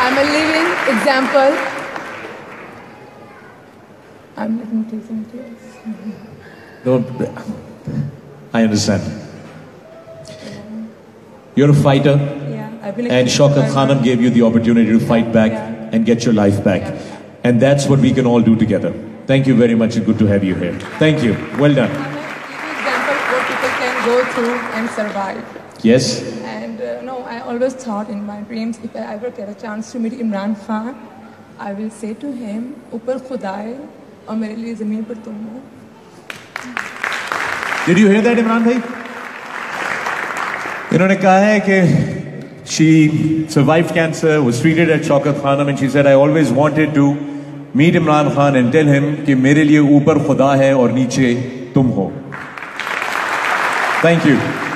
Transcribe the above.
I'm a living example. I'm letting tears tears. Don't. I understand. You're a fighter. Yeah, I've been. And Shaukat Khanum gave you the opportunity to fight back and get your life back. And that's what we can all do together. Thank you very much. It's good to have you here. Thank you. Well done. I'm a living example of what people can go through and survive. Yes. And no, I always thought in my dreams, if I ever get a chance to meet Imran Khan, I will say to him, "Upar Khuda hai, aur mere liye zameen par tum ho." Did you hear that, Imran bhai? इन्होंने कहा है कि she survived cancer, was treated at Shaukat Khanum, and she said, I always wanted to meet Imran Khan and tell him कि मेरे लिए ऊपर खुदा है और नीचे तुम हो. Thank you.